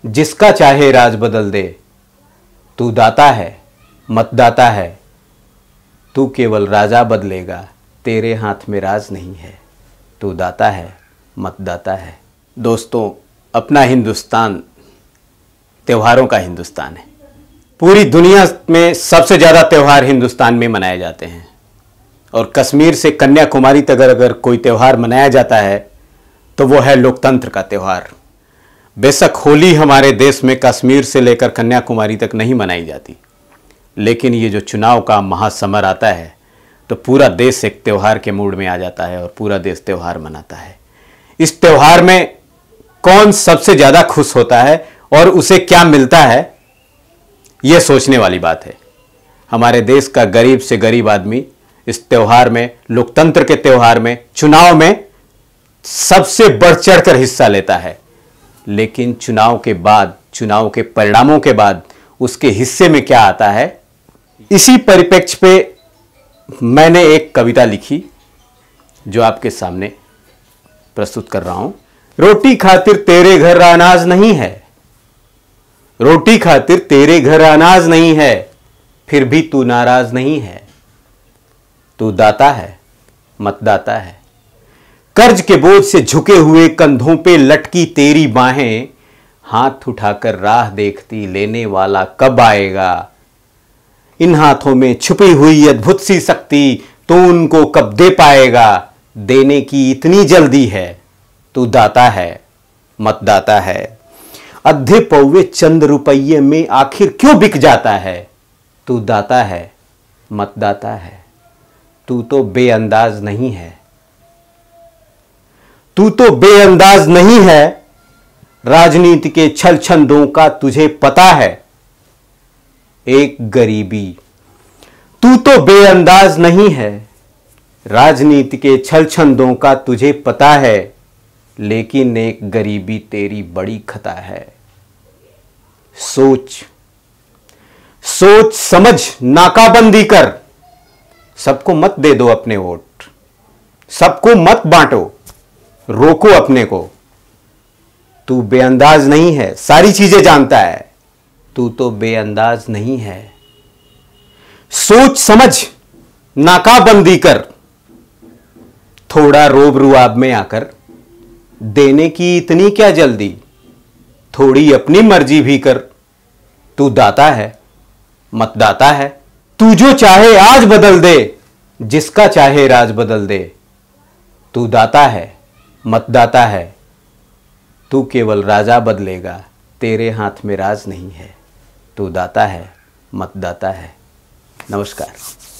जिसका चाहे राज बदल दे। तू दाता है, मतदाता है। तू केवल राजा बदलेगा, तेरे हाथ में राज नहीं है। तू दाता है, मतदाता है। दोस्तों, अपना हिंदुस्तान त्योहारों का हिंदुस्तान है। पूरी दुनिया में सबसे ज़्यादा त्यौहार हिंदुस्तान में मनाए जाते हैं और कश्मीर से कन्याकुमारी तक अगर कोई त्यौहार मनाया जाता है तो वो है लोकतंत्र का त्यौहार। बेशक होली हमारे देश में कश्मीर से लेकर कन्याकुमारी तक नहीं मनाई जाती, लेकिन ये जो चुनाव का महासमर आता है तो पूरा देश एक त्यौहार के मूड में आ जाता है और पूरा देश त्यौहार मनाता है। इस त्यौहार में कौन सबसे ज़्यादा खुश होता है और उसे क्या मिलता है, यह सोचने वाली बात है। हमारे देश का गरीब से गरीब आदमी इस त्यौहार में, लोकतंत्र के त्यौहार में, चुनाव में सबसे बढ़ चढ़कर हिस्सा लेता है। लेकिन चुनाव के बाद, चुनाव के परिणामों के बाद उसके हिस्से में क्या आता है, इसी परिप्रेक्ष्य पे मैंने एक कविता लिखी जो आपके सामने प्रस्तुत कर रहा हूं। रोटी खातिर तेरे घर अनाज नहीं है, रोटी खातिर तेरे घर अनाज नहीं है, फिर भी तू नाराज नहीं है। तू दाता है, मतदाता है। कर्ज के बोझ से झुके हुए कंधों पे लटकी तेरी बाहें, हाथ उठाकर राह देखती लेने वाला कब आएगा। इन हाथों में छुपी हुई अद्भुत सी शक्ति तू उनको कब दे पाएगा। देने की इतनी जल्दी है, तू दाता है, मतदाता है। अद्धे पौवे चंद रुपये में आखिर क्यों बिक जाता है। तू दाता है, मतदाता है। तू तो बेअंदाज नहीं है, तू तो बेअंदाज नहीं है। राजनीति के छल छंदों का तुझे पता है। एक गरीबी, तू तो बेअंदाज नहीं है। राजनीति के छल छंदों का तुझे पता है, लेकिन एक गरीबी तेरी बड़ी खता है। सोच सोच समझ नाकाबंदी कर। सबको मत दे दो अपने वोट, सबको मत बांटो, रोको अपने को। तू बेअंदाज नहीं है, सारी चीजें जानता है, तू तो बेअंदाज नहीं है। सोच समझ नाकाबंदी कर। थोड़ा रोब रुआब में आकर देने की इतनी क्या जल्दी, थोड़ी अपनी मर्जी भी कर। तू दाता है, मतदाता है। तू जो चाहे आज बदल दे, जिसका चाहे राज बदल दे। तू दाता है, मतदाता है। तू केवल राजा बदलेगा, तेरे हाथ में राज नहीं है। तू दाता है, मतदाता है। नमस्कार।